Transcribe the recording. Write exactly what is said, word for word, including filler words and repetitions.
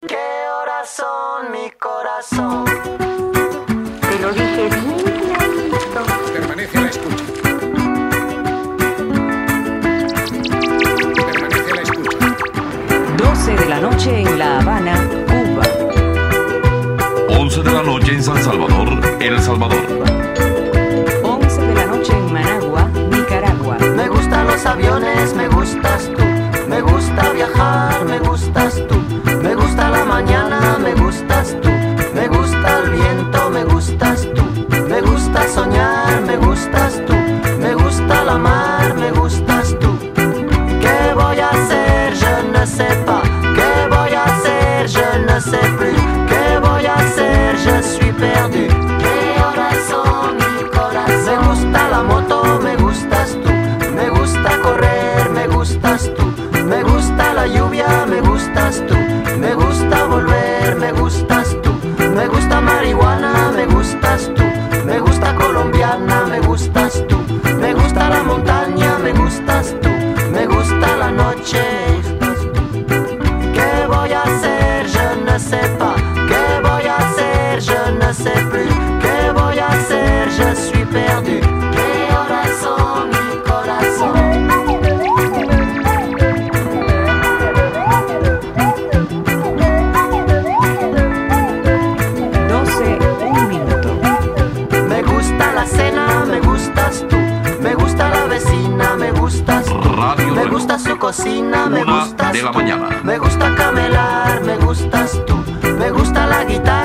¿Qué horas son, mi corazón? Te lo dije bien clarito. Permanece a la escucha. Permanece a la escucha. doce de la noche en La Habana, Cuba. once de la noche en San Salvador, El Salvador. once de la noche en Managua, Nicaragua. Me gustan los aviones, me gustas tú. Me gusta viajar, me gustas tú. Me gusta la mañana, me gustas tú. Me gusta el viento, me gustas tú. Me gusta soñar, me gustas tú. Me gusta la mar, me gustas tú. ¿Qué voy a hacer? Je ne sais pas. ¿Qué voy a hacer? Je ne sais plus. ¿Qué voy a hacer? Je suis perdu. ¿Qué horas son, mi corazón? Me gusta la moto, me gustas tú. Me gusta correr, me gustas tú. Me gusta la lluvia, me gustas tú. Me gusta volver, me gustas tú. Me gusta marihuana, me gustas tú. Me gusta colombiana, me gustas tú. Me gusta la montaña, me gustas tú. Me gusta la noche, me gustas tú. ¿Qué voy a hacer? Je ne sais pas. ¿Qué voy a hacer? Je ne sais plus. ¿Qué voy a hacer? Je suis perdu. ¿Qué horas son, mi corazón? doce, un minuto. Me gusta la cena, me gustas tú. Me gusta la vecina, me gustas tú. Radio Me Reloj. gusta su cocina, me Una gustas de la tú. mañana. Me gusta camelar, me gustas tú. Me gusta la guitarra.